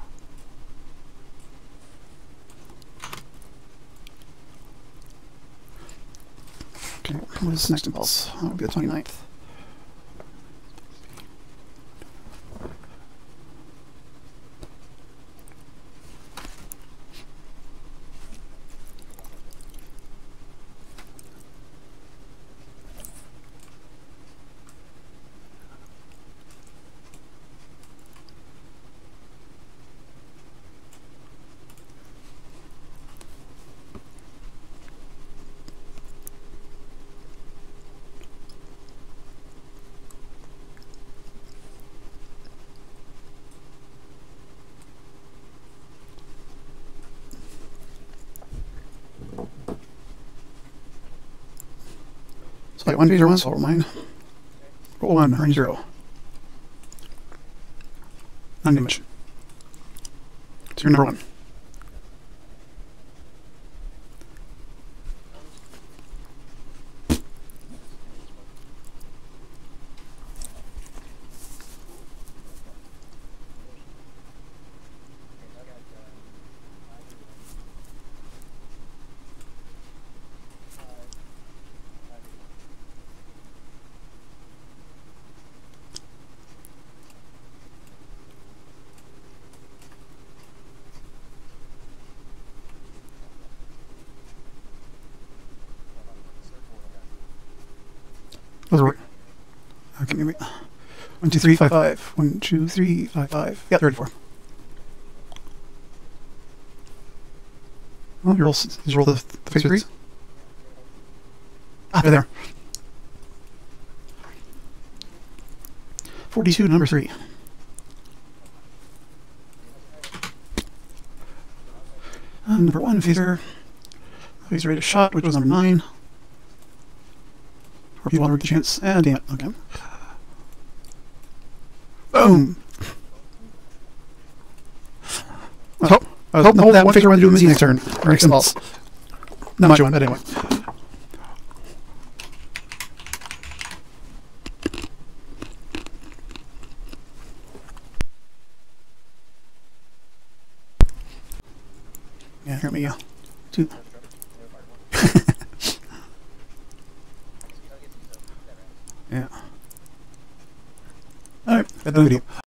S2: Okay, what is the next impulse? That would be the 29th. Flight 1, phaser 1, so roll mine. Roll 1, range 0. Non-damage. Turn number 1. Those are okay, maybe 1, 2, 3, 5, 5. 1, 2, 3, 5, 5. Yeah, 34. Well, you roll the phaser 3. Ah, they're there. 42, number 3. Number 1, phaser. Phaser rate of shot, which was number 9. 4 people on the chance. And damn it. Okay. Boom! I was hoping to hold that one phaser when I do the next turn. Or next impulse. Not much one, but anyway. Yeah, here we go. 2. Yeah. Alright, that's the video.